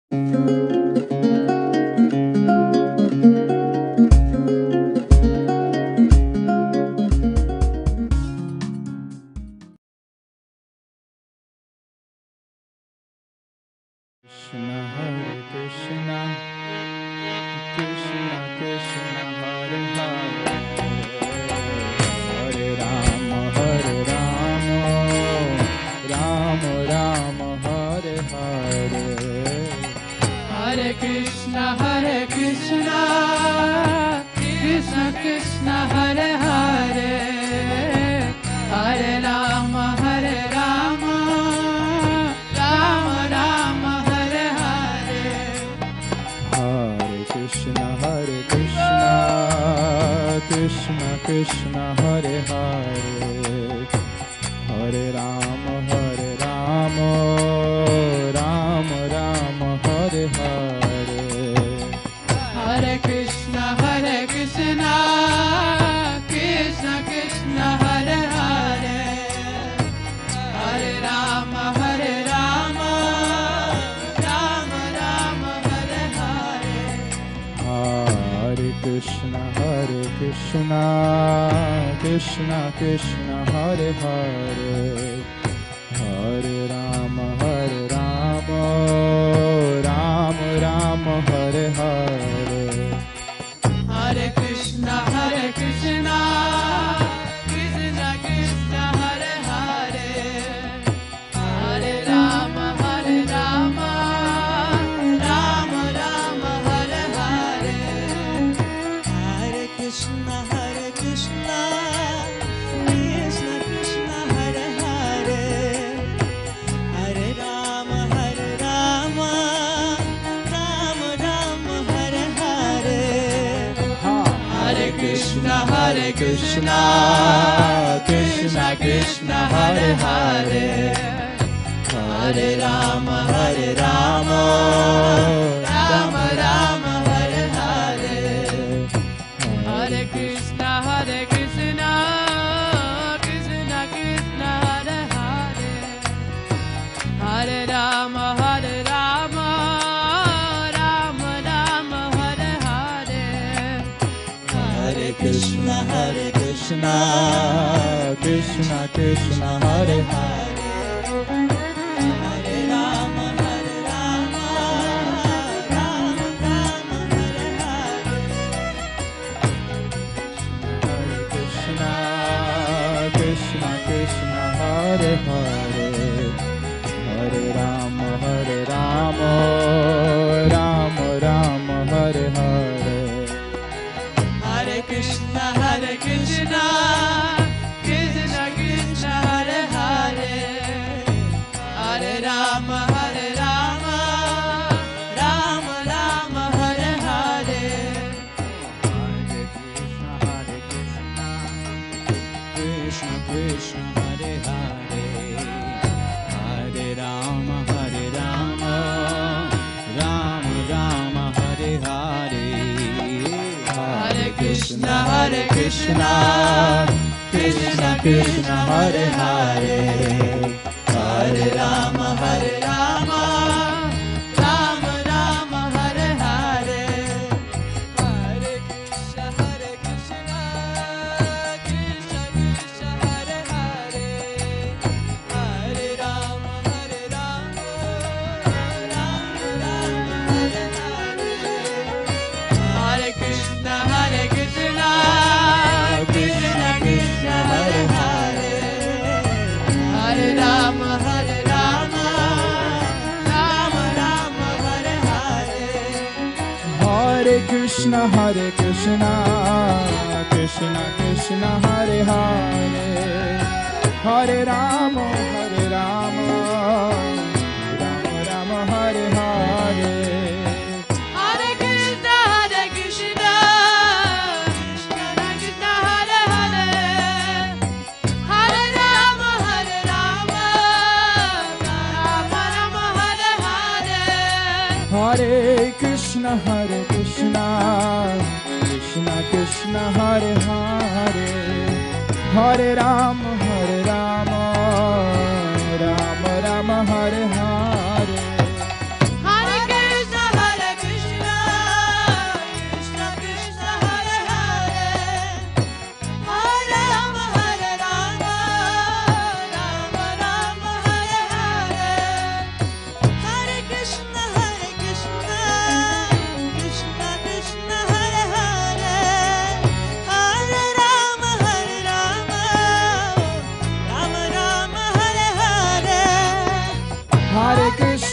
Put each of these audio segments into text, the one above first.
Hare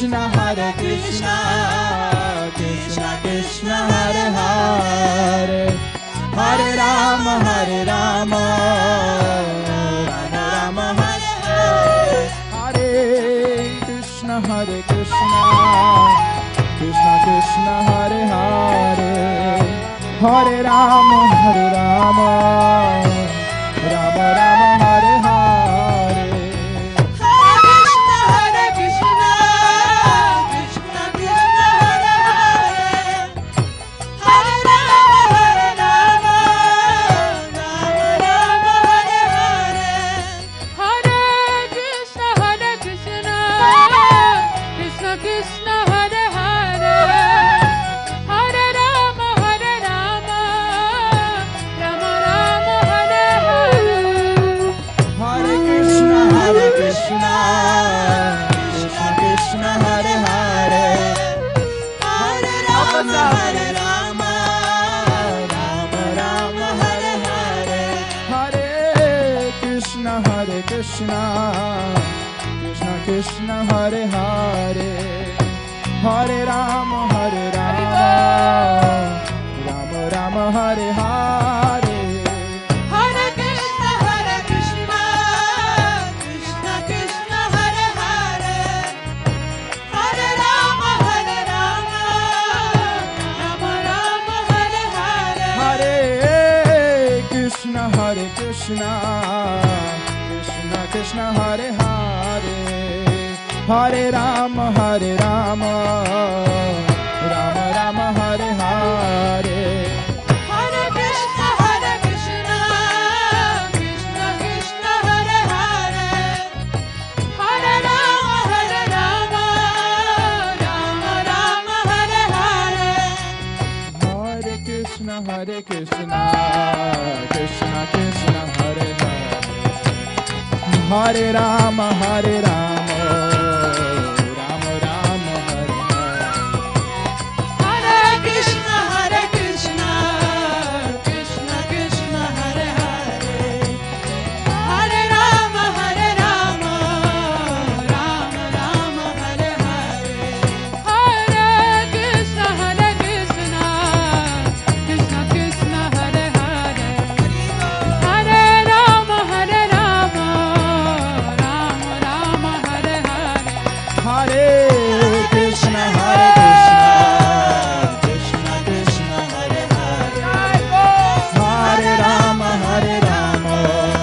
Krishna Hare Krishna Krishna Krishna Hare Hare Hare Rama Hare Rama Rama Rama Hare Hare Hare Krishna Hare Krishna Krishna Krishna Hare Hare Hare Rama Hare Rama Rama Rama Hare Hare Hare Krishna Krishna Krishna Hare Hare Hare Rama Hare Rama Rama Rama Hare Hare Hare Krishna Krishna Krishna Hare Hare Hare Rama Hare Rama Rama Rama Hare Hare Hare Krishna Krishna Krishna Hare Hare Hare Rama Hare Rama Rama Rama Hare Hare Hare Krishna Krishna Krishna Hare Hare Hare Rama Hare Rama Rama Rama Hare Hare Hare Krishna Krishna Krishna Hare Hare Hare Rama Hare Rama Rama Rama Hare Hare Hare Krishna Krishna Krishna Hare Hare Hare Rama Hare Rama Rama Rama Hare Hare Hare Krishna Krishna Krishna Hare Hare Hare Rama Hare Rama Rama Rama Hare Hare Hare Krishna Krishna Krishna Hare Hare Hare Rama Hare Rama Rama Rama Hare Hare Hare Krishna Krishna Krishna Hare Hare Hare Rama Hare Rama Rama Rama Hare Hare Hare Krishna Krishna Krishna Hare Hare Hare Rama Hare Rama Rama Rama Hare Hare Hare Krishna Krishna Krishna Hare Hare Hare Rama Hare Rama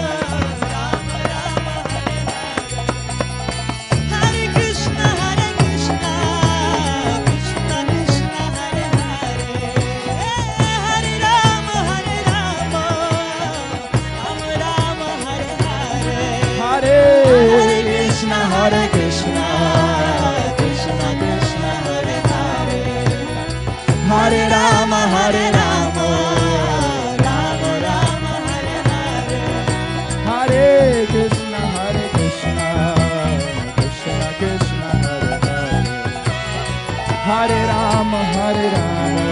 Hare Krishna Krishna Krishna Hare Hare Hare Rama Hare Rama Rama Rama Hare Hare Hare Krishna Krishna Krishna Hare Hare Hare Rama Hare Rama Rama Rama Hare Hare Hare Krishna Krishna Krishna Hare Hare Hare Rama Hare Rama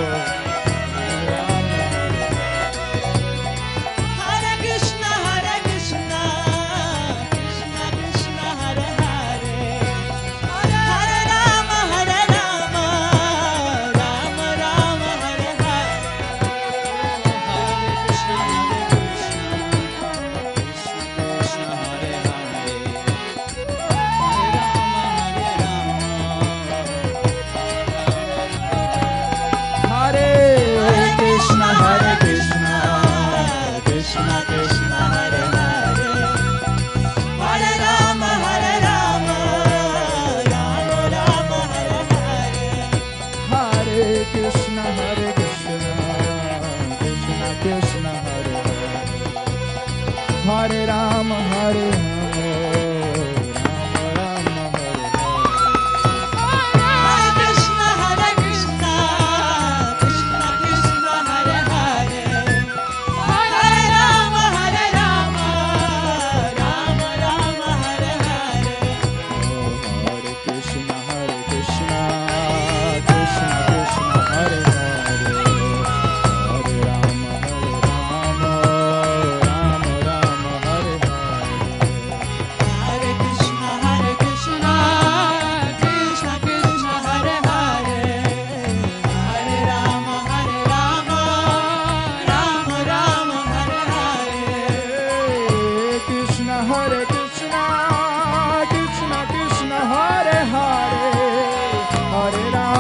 Hare Krishna Krishna Krishna Hare Hare Hare Rama Hare Rama Rama Rama Hare Hare Hare Krishna Krishna Hare Hare Hare Rama Hare Rama Hare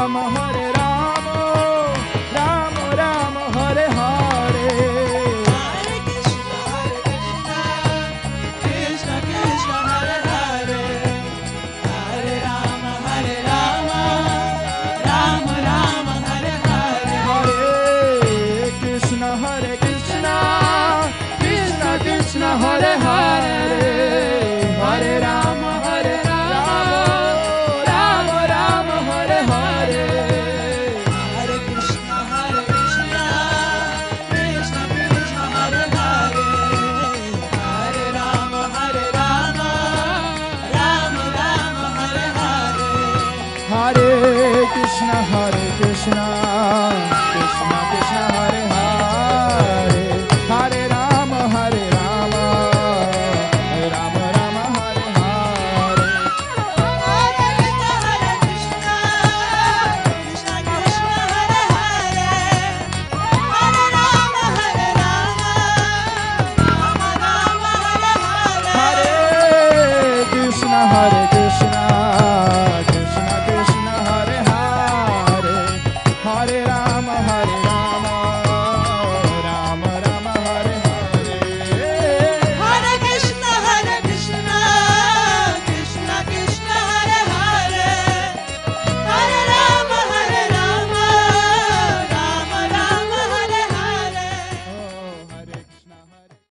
Krishna, Hare